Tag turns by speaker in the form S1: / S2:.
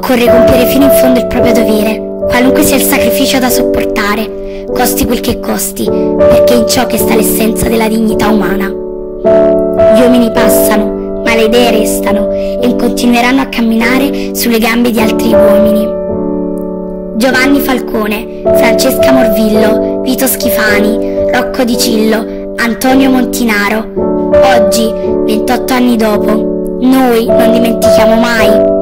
S1: Occorre compiere fino in fondo il proprio dovere, qualunque sia il sacrificio da sopportare, costi quel che costi, perché è in ciò che sta l'essenza della dignità umana. Gli uomini passano, ma le idee restano e continueranno a camminare sulle gambe di altri uomini. Giovanni Falcone, Francesca Morvillo, Vito Schifani, Rocco Di Cillo, Antonio Montinaro. Oggi, 28 anni dopo, noi non dimentichiamo mai